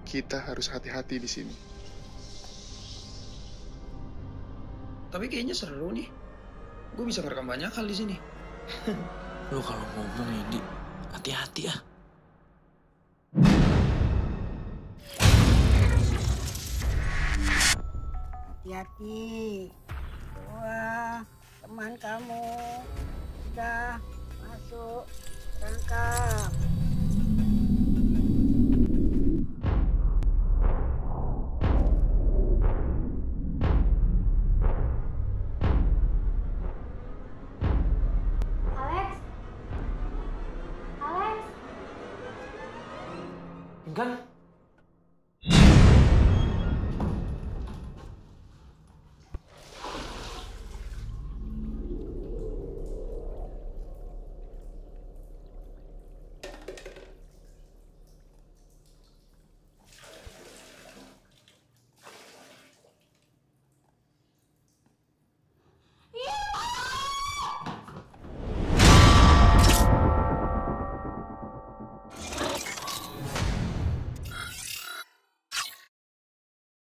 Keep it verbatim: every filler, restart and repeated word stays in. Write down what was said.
Kita harus hati-hati di sini. Tapi kayaknya seru nih. Gue bisa ngerekam banyak hal di sini. Lu kalau ngomong ini, hati-hati ya. Hati-hati. Wah, teman kamu sudah masuk perangkap. Alex? Alex? Kan